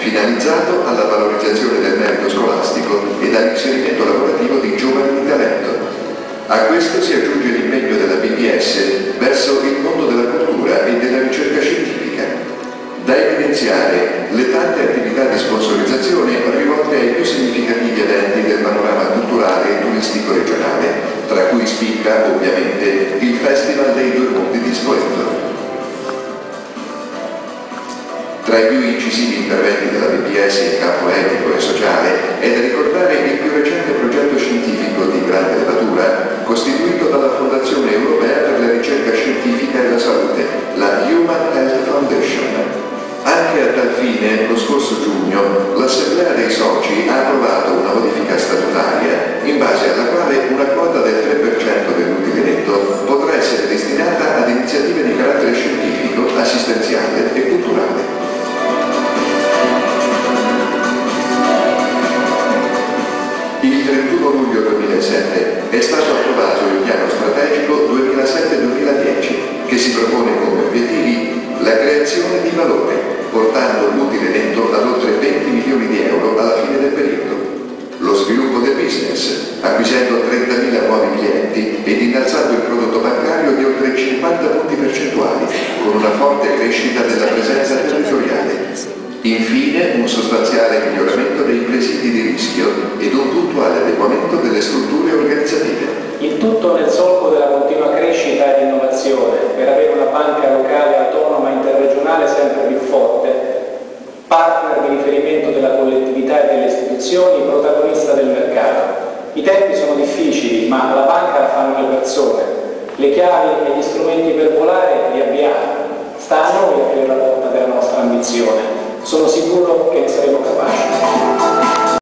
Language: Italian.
finalizzato alla valorizzazione del merito scolastico ed all'inserimento lavorativo di giovani di talento. A questo si aggiunge l'impegno della BPS verso il mondo della cultura e della ricerca scientifica. Da evidenziare le tante attività di sponsorizzazione rivolte ai più significativi eventi del panorama culturale e turistico regionale, tra cui spicca ovviamente il Festival dei Due Mondi di Spoleto. Tra i più incisivi interventi della BPS in campo etico e sociale è da ricordare il più recente progetto scientifico di grande levatura costituito dalla Fondazione Europea per la Ricerca Scientifica e la Salute, la Human Health Foundation. Anche a tal fine, lo scorso giugno, l'Assemblea dei Soci ha approvato una modifica statutaria in base alla quale una quota del 3% dell'utile netto potrà essere destinata ad iniziative di carattere scientifico, assistenziale e culturale. Il 31 luglio 2007 è stato approvato il piano strategico 2007-2010 che si propone come obiettivi la creazione di valore, portando l'utile netto ad oltre 20 milioni di euro alla fine del periodo. Lo sviluppo del business, acquisendo 30.000 nuovi clienti ed innalzando il prodotto bancario di oltre 50 punti percentuali, con una forte crescita della presenza territoriale. Infine, un sostanziale miglioramento dei presidi di rischio ed un puntuale adeguamento delle strutture organizzative. Il tutto nel solco della continua crescita ed innovazione per avere una banca locale autonoma interregionale sempre più forte, partner di riferimento della collettività e delle istituzioni, protagonista del mercato. I tempi sono difficili, ma la banca la fanno le persone. Le chiavi e gli strumenti per volare li abbiamo. Sta a noi aprire la porta della nostra ambizione. Sono sicuro che ne saremo capaci.